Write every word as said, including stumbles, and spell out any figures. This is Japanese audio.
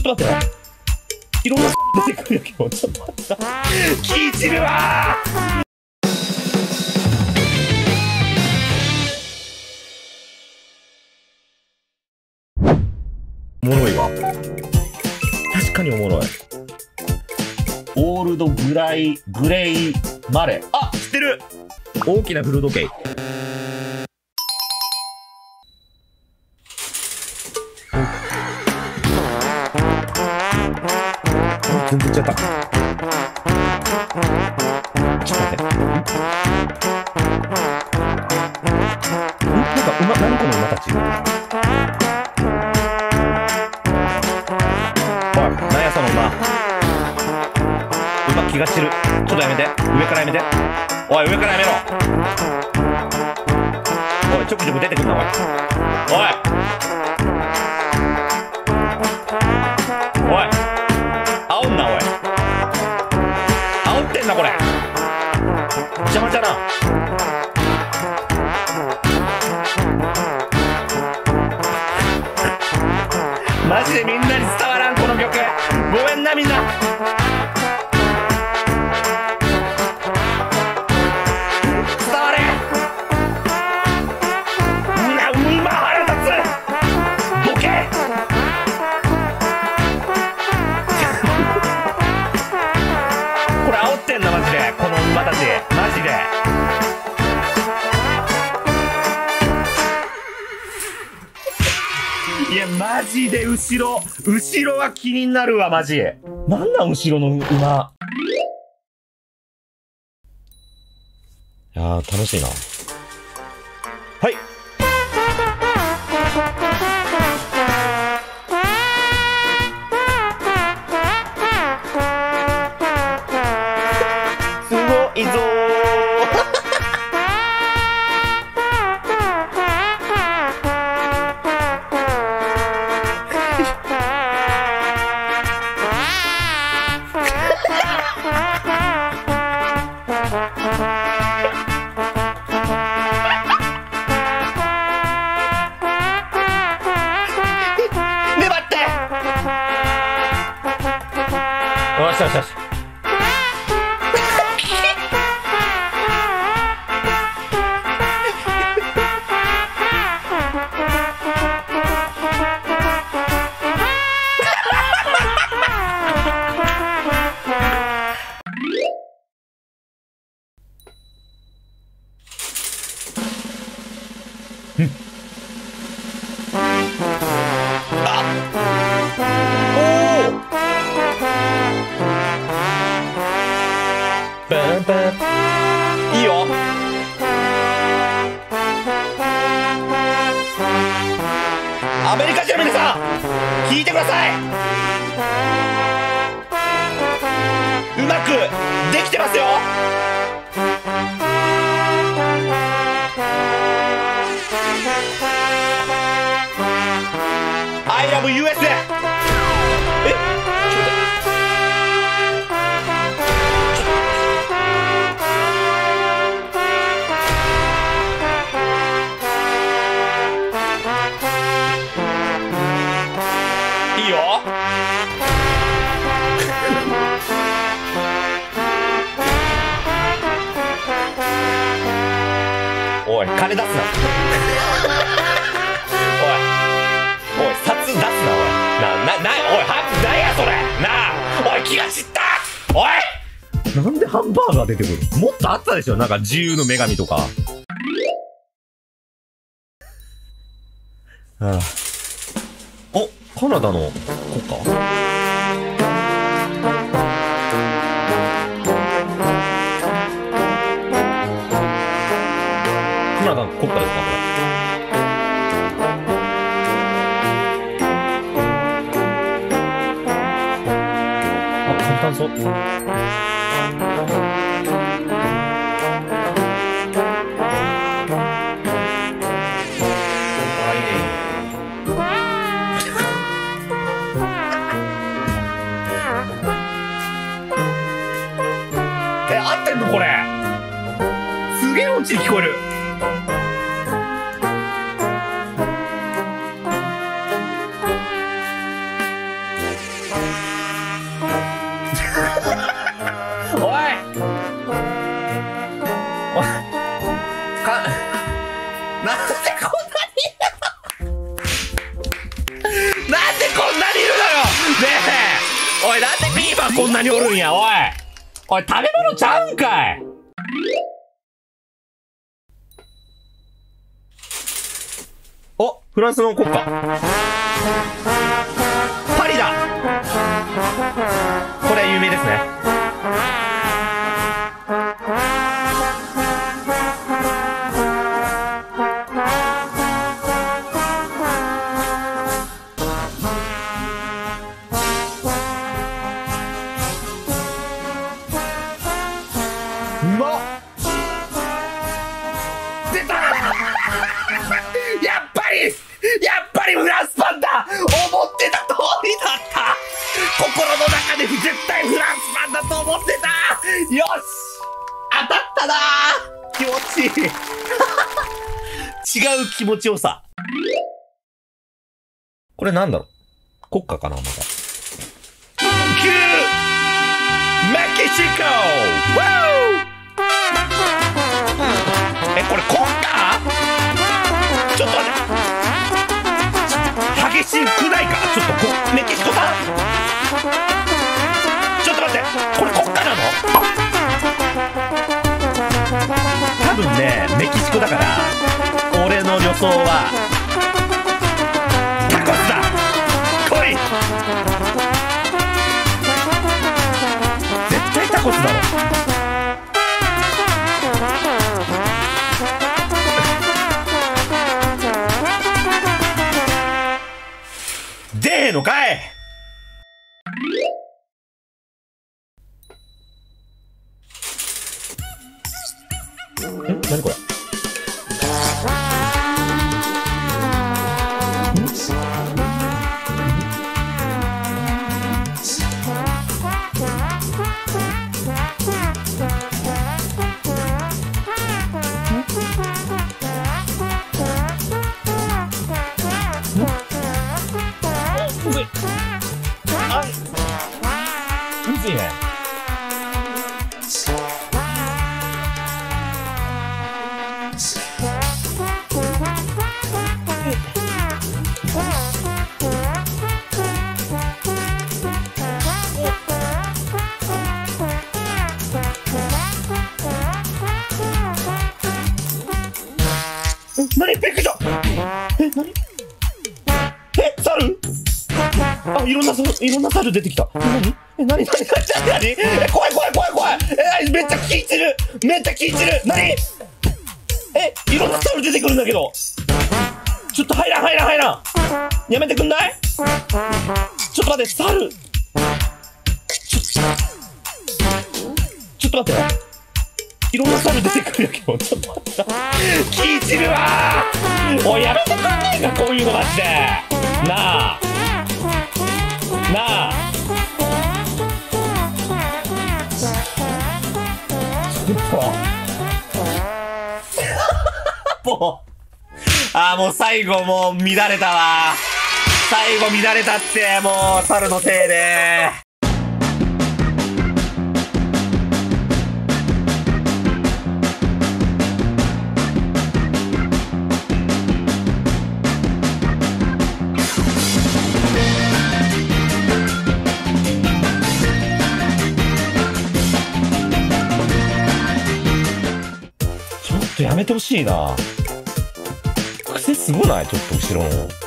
ょっと待ってよ。いろんな出てくるけど、ちょっと待った。気散るわー。おもろいわ。確かにおもろい。オールドグライ、グレイマレー。あ、知ってる。大きな古時計。全然いっちゃった。ちょっと待って。んなんか馬、何この馬たち。おい、何やその馬。馬気が散る。ちょっとやめて。上からやめて。おい、上からやめろ。おい、ちょくちょく出てくんな、おい。おい。おい。煽んな、おい。煽ってんな、これ。邪魔じゃな。マジでみんなに伝わらん、この曲。ごめんな、みんな。伝われ。な、馬腹立つ。ボケ。これ煽ってんな、マジで。この馬たち。マジで。いや、マジで後ろ。後ろは気になるわ、マジ。なんなん、後ろの馬。いやー、楽しいな。はい。すごいぞー。粘って。よしよしよし。うん。あ、おお。バンバン。いいよ。アメリカ人の皆さん、聞いてください。うまくできてますよ。I love ユーエスエー。 え、ちょっといいよ。おい、金出すな。おい、札出すな、おい。な、な、な、おい、は、なんやそれ。なあ、おい、気が散った。おい。なんでハンバーガー出てくる？もっとあったでしょ、なんか自由の女神とか。はあ、お、カナダの国歌？カナダの国歌ですか、これ。簡単そう。え、合ってんのこれ。すげえ音痴に聞こえる。 おいおいか、なんでこんなになんでこんなにいるのよねえ、おい、なんでビーバーこんなにおるんや、おいおい、食べ物ちゃうんかい。お、フランスの国歌。パリだ。これ有名ですね。うまっ。出たやっぱりやっぱりフランスパンだ。思ってた通りだった。心の中で絶対フランスパンだと思ってた。よし、当たったな。気持ちいい違う気持ちよさ。これなんだろう、国歌かな。またキューメキシコ。え、これ国歌？ちょっと待って、激しくないか。ちょっとこメキシコさん、ちょっと待って、これ国歌なの？多分ね、メキシコだから、俺の予想はタコスだ。来い。絶対タコスだろ。出えのかい。ん？何これ？むずいね。何？びっくりした。え、何？え、猿？あ、いろんな、いろんな猿出てきた。何？え、何？何？何？何？え、怖い怖い怖い怖い。え、めっちゃ気散る。めっちゃ気散る。何？え、いろんな猿出てくるんだけど。ちょっと入らん入らん入らん。やめてくんない？ちょっと待って、猿。ちょ、ちょっと待って。いろんな猿出てくるんだけど。ちょっと待って。気散るわー。おい、やめてくんないか、こういうのマジで。なあ。なあ。もう、あーもう最後もう乱れたわ。最後乱れたって、もう猿のせいで。ちょっとやめてほしいな。癖すごない？ちょっと後ろの。